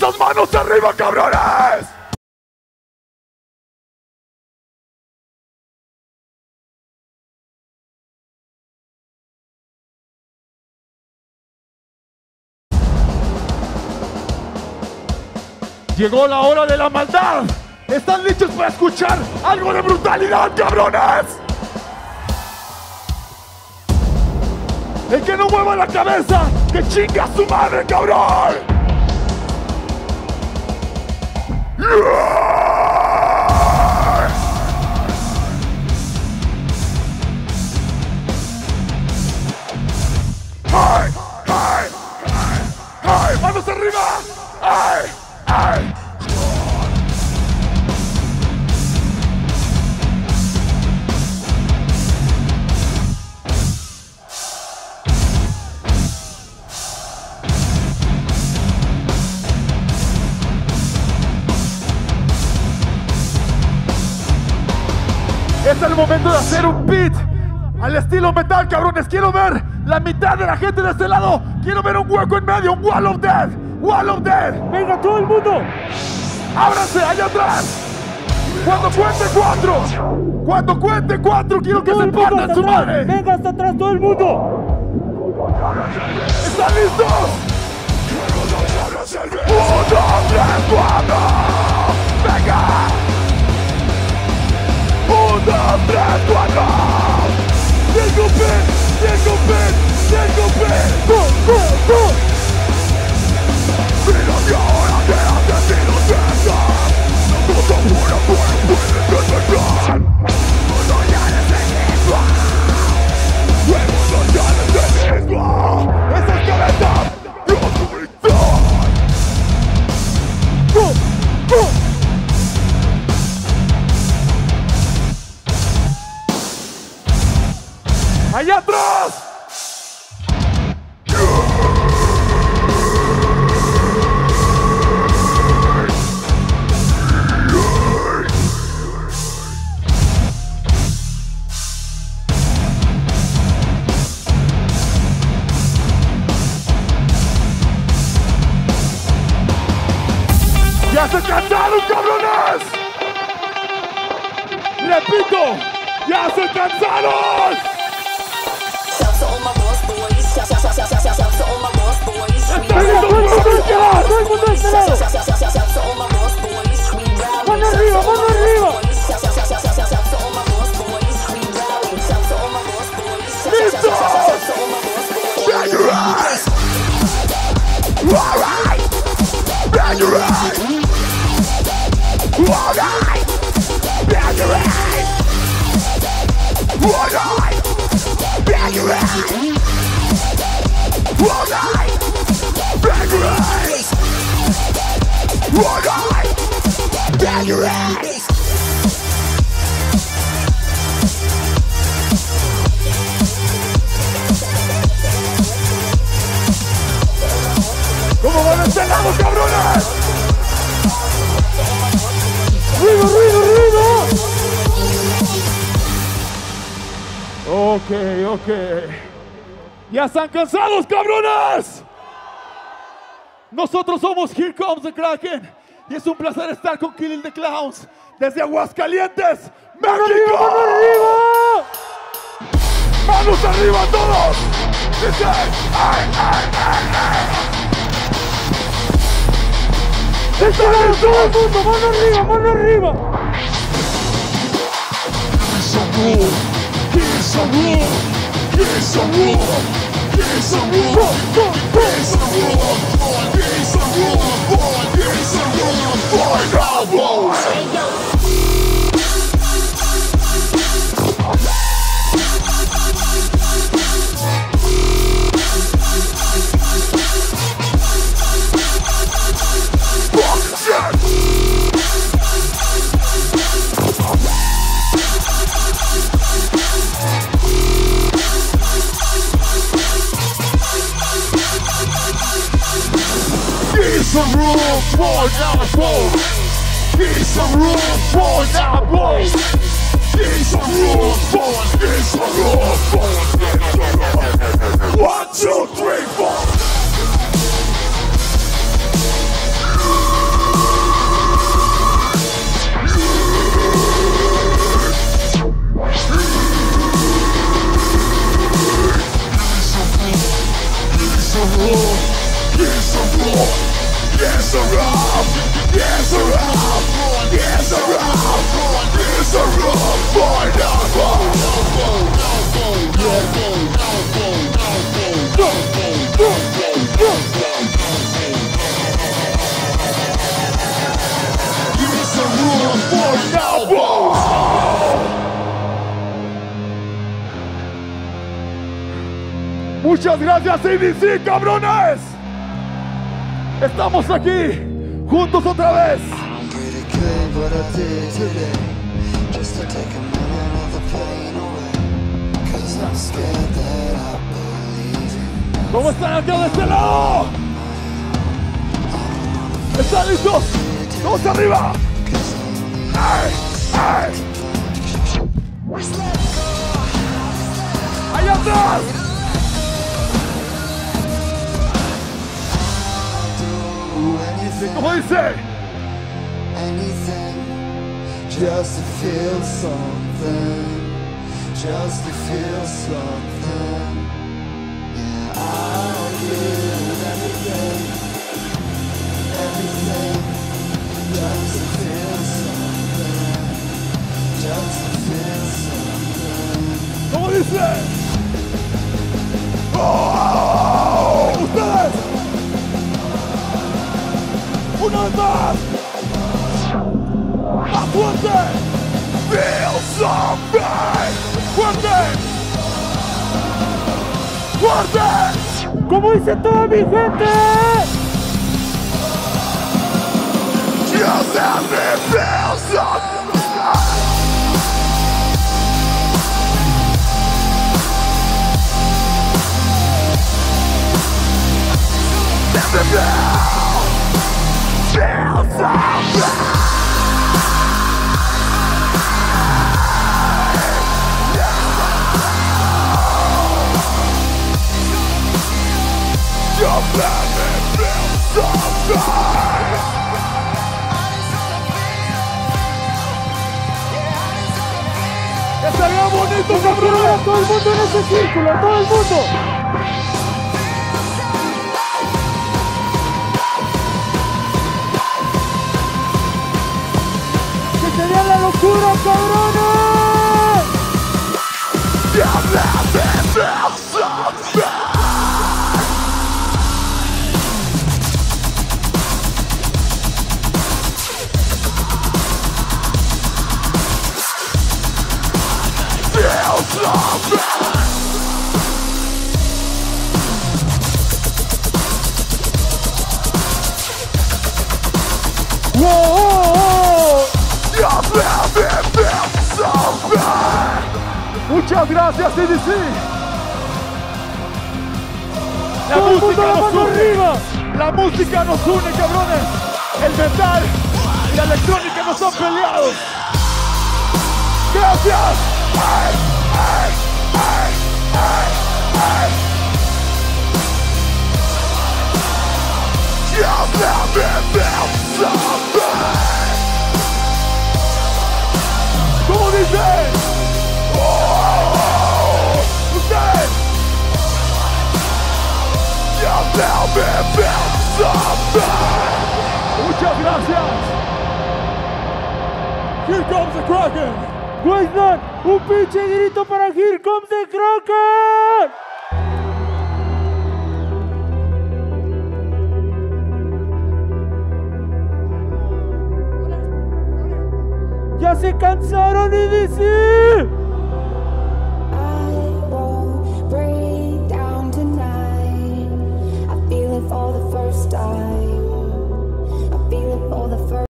esas manos arriba, cabrones. Llegó la hora de la maldad. ¿Están listos para escuchar algo de brutalidad, cabrones? El que no mueva la cabeza, que chinga a su madre, cabrón. ¡Ay! ¡Ay! ¡Ay! ¡Manos arriba! ¡Ay! ¡Ay! Es el momento de hacer un beat al estilo metal, cabrones. Quiero ver la mitad de la gente de este lado. Quiero ver un hueco en medio, un wall of death. Wall of death. Venga, todo el mundo. Ábranse allá atrás. Cuando cuente 4. Cuando cuente 4, quiero que se partan su madre. Venga, hasta atrás todo el mundo. ¿Están listos? 1, 2, 3, 4. Venga. 1, 2, 3, 4. Diego Pin, Diego Pin, Diego Pin. Go, go, go. Mira que ahora te asesinos vengan. No te apura, puedes detener. Mundo ya es el mismo. El mundo ya es el mismo. Esa escaleta, yo soy Thor. Go, go. ¡Allá atrás! ¡Ya se cansaron, cabrones! ¡Repito! ¡Ya se cansaron! Shout to all my boss boys. Shout to all my boss boys. Shout to all my boss boys. We rally. Mano arriba, mano arriba. Shout to all my boss boys. We rally. Shout to all my boss boys. Shout to all my boss boys. Bang your eyes! Alright! Bang your eyes! Alright! Bang your eyes! Alright! Bang your eyes! Alright! Bang your eyes! Alright! Bang your eyes! ¿Cómo van a este lado, cabrones? Ruido, ruido, ruido. Ok. ¿Ya están cansados, cabrones? Nosotros somos Here Comes the Kraken y es un placer estar con Killing the Clowns desde Aguascalientes, México. ¡Mano arriba! ¡Manos arriba todos! Dice, ¡ay! ¡Están todo el mundo! ¡Mano arriba, mano arriba! Some room for now, boys. Need some room for now, boys. Need some room for. 1, 2, 3, 4. Muchas gracias, ADC, cabrones. Estamos aquí, juntos otra vez. I'm pretty good what I did today, just to take a minute of the pain away, 'cause I'm scared that I believe in ¿Cómo están acá de este lado? ¿Están listos? ¡Todos arriba! ¡Ay! ¡Ay! ¡Allá atrás! ¿Cómo dice? anything, just to feel something, just to feel something. Yeah, I'll give everything, everything, just to feel something, just to feel something. ¿Cómo dice? ¡Oh! ¡Ustedes! ¡Una vez más! ¡Más fuerte! ¡Feel something! ¡Fuerte! ¡Fuerte! Como dice toda mi gente. Just have me feel something! Let me feel something! Just let me feel something! ¡Estaría bonito, cabrón! Todo el mundo en ese círculo, todo el mundo. Que sería la locura, cabrones. Just let me feel something! Feel something! ¡Wow! Just let me feel something! Muchas gracias, ADC. La Todo el mundo música la nos mano une. arriba. La música nos une, cabrones. El metal y la electrónica no son peleados. Gracias. Ay, ay, ay, ay, ay. Just let me feel something. ¿Cómo dice? Oh, usted. Just let me feel something. Muchas gracias. Here comes the Kraken. Weisman, un pinche grito para Here Comes the Kraken. Ya se cansaron y decir.